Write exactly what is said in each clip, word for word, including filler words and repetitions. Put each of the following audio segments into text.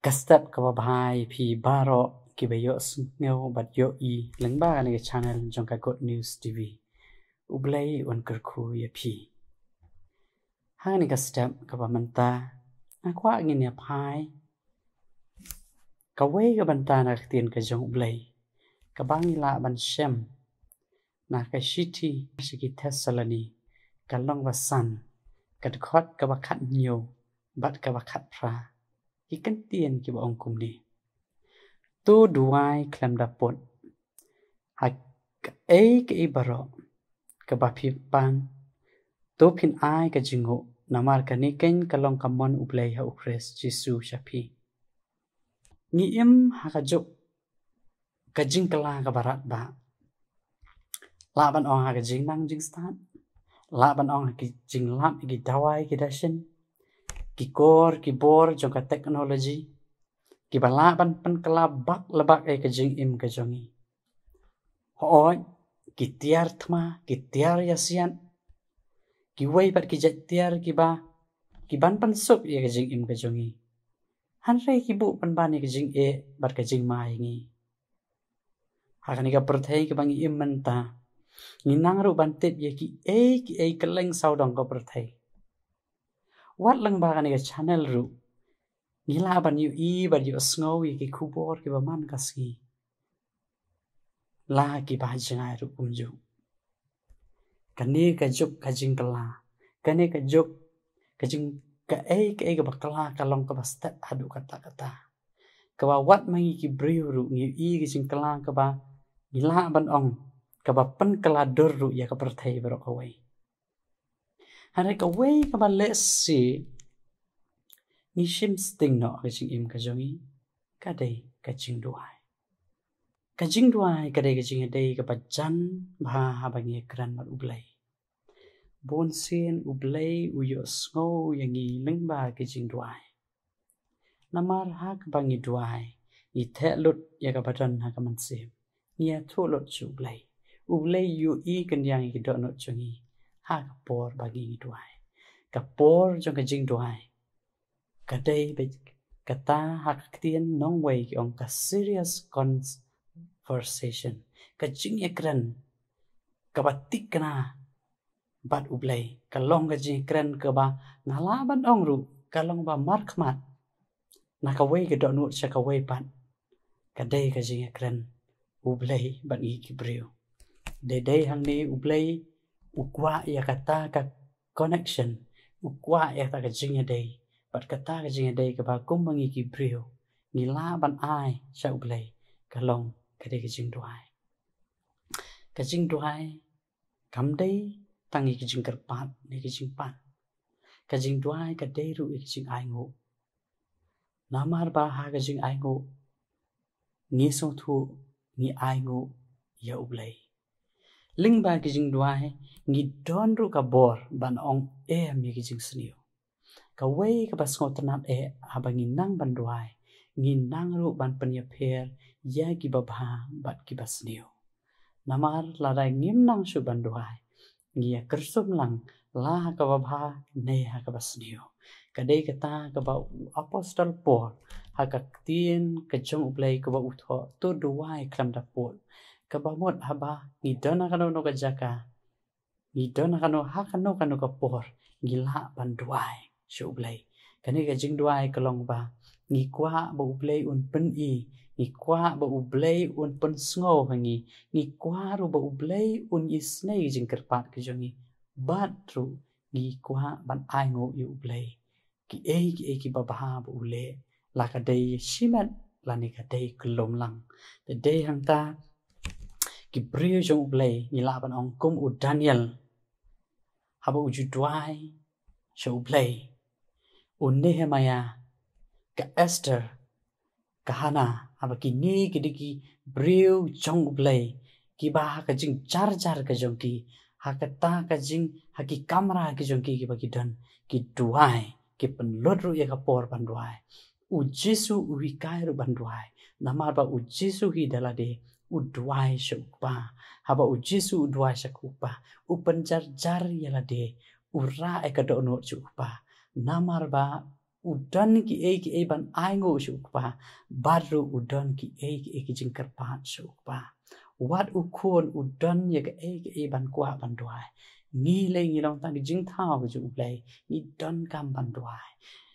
Kastap kababhai phi baro kibayo ngeu bat yo i lengba ni channel jong ka God News T V ublai on kerku ya phi ha ni kastap kabamanta akwa ngin ya phai kawe ka banta na tien ka jong ublai kabang la ban shem na ka shiti shiki Thessaloni kalong wasan kad khot ka bakhat nyo bat ka bakhat pra ikan tien ki ba ong kum ni tu duai klam da pot ha e ke i baro ka ba phi pan tu phin ai ka jingo namar ka ni ken kalong kamon ublai ha ukres jisu shapi ni im ha ka jok ka jing kala ka barat ba la ban ong ha ka jing nang jing stat la ban ong ha ki jing lap ki dawai ki dashin ki kor ki bor jong ka teknologi ki bala ban pan kala bak labak e ka jing im ka jongi hoi ki tiar thma ki tiar yasian ki wei pat ki jat tiar ki ba ki ban pan sup e ka jing im ka jongi han re ki bu pan ban e ka jing e bat ka jing mai ngi ha ka ni ka perthai ki bang im man ta ni nang ru ban tet ye ki e ki e kaleng sau dong ka perthai wat lang ba ni ka channel ru nila ban yu i ban yu snow ki kubor ki ba man kasi la ki ba jangai ru umju kani ka juk ka jing kala kani ka juk ka jing ka e ka e ka bakala ka long ka basta adu kata kata ka ba wat mangi ki briu ru ngi i ki jing kala ka ba nila ban ong ka ba pan kala dor ru ya ka perthai baro ka wei hare ka wei ka ba le si ni shim sting no ka jing im ka jongi ka dei ka jing duai ka jing duai ka dei ka jing dei ka bajan bha ha ba nge kran mat ublai bon sin ublai u yo ngo yangi lengba ka jing duai namar ha ka ba ngi duai ni the lut ya ka badan ha ka man sim ni a thu lut chu ublai ublai yu i kan yang ki do no jongi ha ka por ba ngi duai ka por jong ka jing duai ka dei be kata hak tien nong wei ki ong ka serious conversation ka jing ekran ka batik kana bat ublai ka long ka jing ekran ka ba ngala ban ong ru ka long ba mar khmat na ka wei ka do nu cha ka wei pat ka dei ka jing ekran ublai ban i ki breu de dei hang ni ublai ukwa ya kata ka connection ukwa ya ta ka jing dei bat kata ka jing dei ka ba kum mangi ki breu ni la ban ai cha ublai ka long ka dei ka jing duai ka jing duai kam dei tangi ki jing karpat ni ki jing pan ka jing duai ka dei ru ki jing ai ngo namar ba ha ka jing ai ngo ngi so thu ni ai ngo ya ublai ling ba ki jing duai ngi don ru ka bor ban ong e mi ki jing sniu ka wei ka bas ngot nat e abangi nang ban duai ngi nang ru ban panya pher ya ki ba bha bat ki bas niu namar la dai ngim nang su ban duai ngi ya kersum lang la ka ba bha nei ha ka bas niu ka dei ka ta ka ba apostol Paul ha ka tien ka jong ublai ka ba utho tu duai klam da Paul ka ba mot ha ba ngi dona ka no ka jaka ngi dona ka no ha ka no ka no ka por ngi la ban duai shu ublai kani ka jing duai ka long ba ngi kwa ba ublai un pen i ngi kwa ba ublai un pen sngo hangi ngi kwa ru ba ublai un i snei jing kerpat ka jongi bat ru ngi kwa ban ai ngo yu ublai ki e ki e ki ba ba ba ule la ka dei shimat la ni ka dei klom lang de dei hang ta ki brio jong ublai ni la ban ong kum u Daniel ha ba u ju duai shu ublai un Nehemia ka Esther ka Hana aba ki ni ki diki brio jong ublai ki ba ka jing jar jar ka jong ki ha ka ta ka jing ha ki kamera ki jong ki ki ba ki dan ki duai ki pen lot ru ya ka por ban duai u Jesu u hi kai ru ban duai namar ba u Jesu hi dala de u duai shu ba ha ba u Jesu u duai sha ku ba u pen jar jar ya la de u ra e ka do no chu ba namar ba udan ki e ki e ban ai ngo shu pa baru udan ki e ki e ki jing kerpat shu pa wat ukon udan ya ki e ki e ban kwa ban duai ngi le ngi long tang jing thao ki ju play ngi don kam ban duai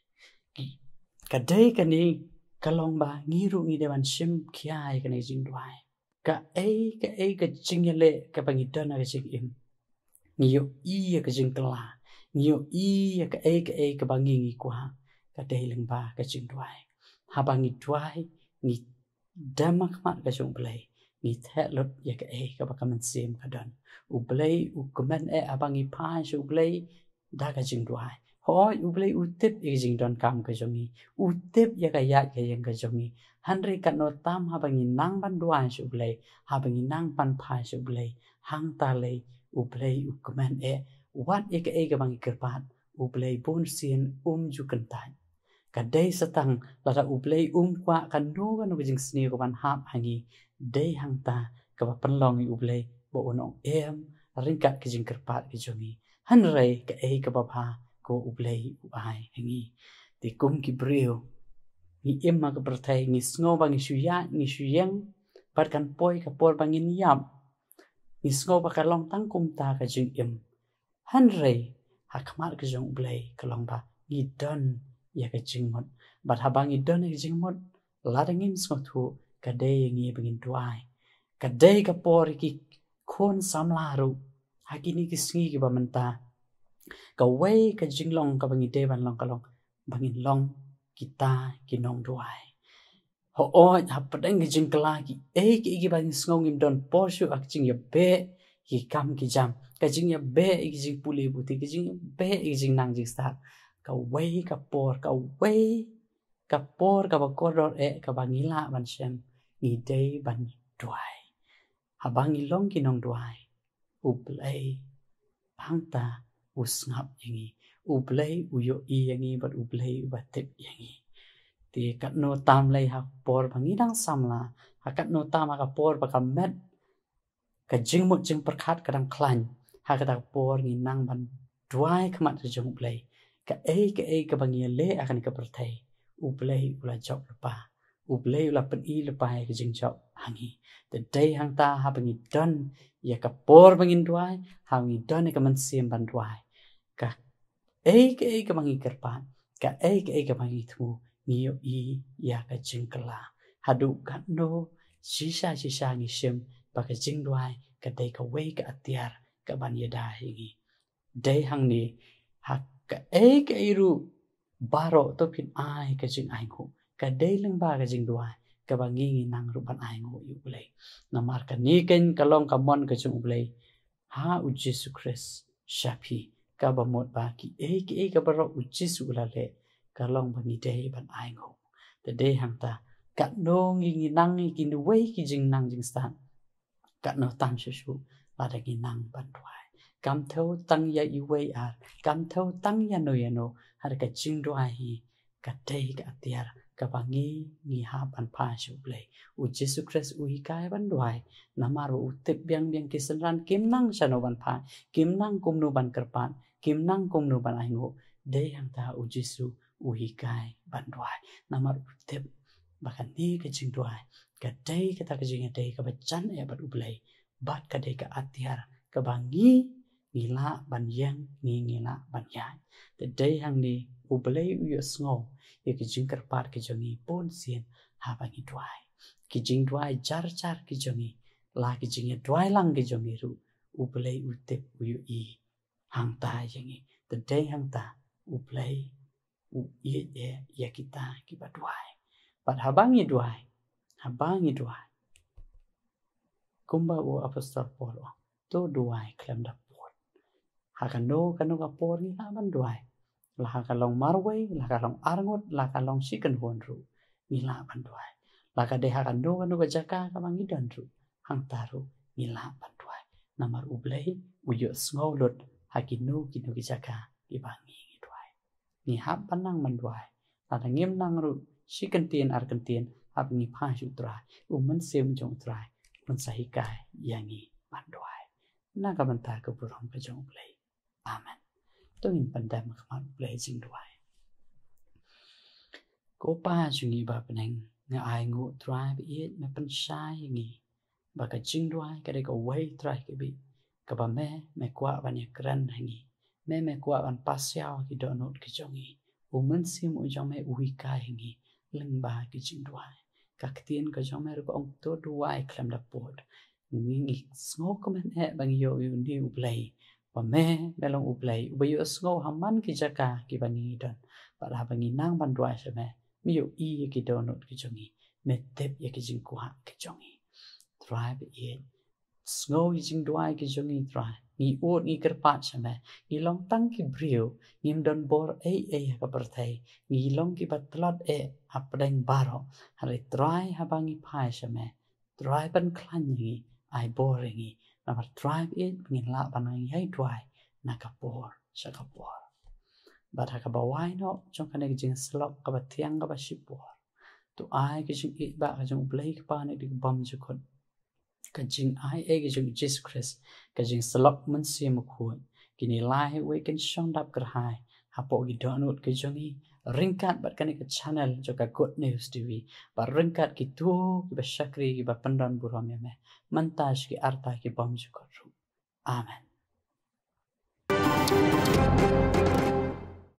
ka dei ka ni ka long ba ngi ru ngi de ban shim khiai ka ni jing duai ka e ka e ka jing le ka ban ngi don ka jing im ngi yo i ka jing kla ngi yo i ka e ka e ka ban ngi ngi kwa ka dei leng ba ka jing duai ha ban ngi duai ngi damak mat ka jung play ngi the lot ya ka e ka ba ka man sim ka don u play u comment e abang ngi pa shu play da ka jing duai hoi u play u tip e jing don kam ka jongi u tip ya ka ya ka yang ka jongi hanri ka no tam ha bang ngi nang ban duai shu play ha bang ngi nang pan pa shu play hang ta le u play u comment e wat e ka e ka bang kerpat u play pun sien um ju kan tai ka dei satang la da u play um kwa kan no kan no jing sni ko ban hap hangi dei hang ta ka ba pan long u play bo onong em ring ka ki jing kerpat ki jongi han rei ka e ka ba pha ko u play u ai hangi ti kum ki brio ni em ma ka perthai ni sngo bang shu ya ni shu yang par kan poi ka por bang in yam ni sngo ba ka long tang kum ta ka jing em han rei ha khamar ka jong play ka long ba ni don ya ka jing mot bat ha bang i don ka jing mot la dang in sngo thu ka dei ngi bang duai ka dei ka por ki khon sam la ru ha ki ni ki sngi ki ba man ta ka wei ka jing long ka bang i de ban long ka long bang in long kita ki nong duai ho oi ha padang ki jing kala ki e ki ki bang sngo ngim don por shu ak jing ya be ki kam ki jam ka jing ya be ki jing puli buti ki jing be ki jing nang jing start ka wei ka por ka wei ka por ka ba ko ro e ka bang ila ban shem ni dei ban duai ha bang i long ki nong duai u play hang ta u snap yangi u play u yo i yangi but u play u batip yangi ti kat no tam lei ha por bang i dang sam la ha kat no tam ha ka por ba ka met ka jing mut jing perkhat ka dang klan ha ka ta por ngi nang ban duai khamat jong play ka e ka e ka bang i le akan ka perthai u play u la job pa u play u la pen i le pa ka jing job hangi the day hang ta ha bang i don ya ka por bang in duai ha ngi don ka man sim ban duai ka e ka e ka bang i kerpan ka e ka e ka bang i thu ni yo i ya ka jing kala hadu ka no shisha shisha ngi shim ba ka jing duai ka dei ka wei ka atiar ka ban ya da hi dei hang ni ha ka e ka i ru baro to pin ai ka jing ai ko ka dei leng ba ka jing duai ka ba ngi ngi nang ru ban ai ngo yu play na mar ka ni ken ka long ka mon ka jung play ha u jesu christ shapi ka ba mot ba ki e ki e ka ba ro u jesu la le ka long ba ni dei ban ai ngo the day hang ta ka no ngi ngi nang ngi ki ni wei ki jing nang jing stan ka no tam shu shu la da ngi nang ban duai kam thau tang ya i wei a kam thau tang ya no ya no har ka jing duai hi ka dei ka atiar ka ba ngi ngi ha ban pa shu play u jesu christ u hi kai ban duai na mar u tip biang biang ki san ran kim nang chano ban pa kim nang kum nu ban kerpan kim nang kum nu ban ai ngo dei hang ta u jesu u hi kai ban duai na mar u tip ba kan ni ka jing duai ka dei ka ta ka jing dei ka ba chan e ba u play bat ka dei ka atiar ka ba ngi ngi la ban yang ngi ngi la ban yang the day hang ni u play u yo sngo ye ki jing kerpat ki jongi pon sien ha ba ngi duai ki jing duai jar jar ki jongi la ki jing ye duai lang ki jongi ru u play u tip u yo i hang ta yangi the day hang ta u play u ye ye ya kita ki ba duai but ha ba ngi duai ha ba ngi duai kumba u apostol Paulo to duai klem da pot ha kan no kan no ka por ni ha ban duai la ha ka long marway la ka long arngot la ka long sikan hon ru ni la ban duai la ka de ha kan no kan no ka jaka ka bang i dan ru hang taru ni la ban duai namar u blai u yo sngo lot ha ki no ki no ki jaka ki bang i duai ni ha ban nang man duai la da ngem nang ru sikan tien ar kan tien ha ni pha ju trai u man sem jong trai man sahi kai yangi ban duai na ka ban ta ka burom ka jong blai amen tôi nhìn phần đêm mà không play jing duai Ko pa jungi ba peneng nga ai ngu try bi it me pen shai ngi ba ka jing dwai ka de ko wei try ke bi ka ba me me kwa ba ne kran ngi me me kwa ban pas yao ki do not ki jongi u men sim u jong me ui kai ngi leng ba ki jing dwai ka ktien ka jong me ko ong to dwai klam da pot ngi ngi sngo ko men e bang yo yu ni u play ba me me long u play u ba yo sngo ha man ki jaka ki ba ngi don ba la ba ngi nang ban dwai se me mi yo i ki do not ki jongi me tep ye ki jing kwa ki jongi try bi it snow jing dwai ki jongi try ni ot ni kerpat chame ni long tang ki brio nim don bor e e ka perthai ni long ki patlot e apdeng baro hare try ha bangi phai chame try ban klan ni ai boringi na try it ngin la banang hai try na ka por sa ka por but ha ka ba why no chong ka ne jing slok ka ba thiang ka ba shipor to ai ki jing it ba ka jong blake pa ne dik bam ju khot ka jing ai e ki jong Jesus Christ ka jing slok mun si mu khoi ki ni lai we kan shong dap kar hai ha po ki donut ki jong i ringkat bat kan ka channel jo ka good news tv ba ringkat ki tu ki ba shakri ki ba pandan buram ya me mantaj ki arta ki bam ju khot amen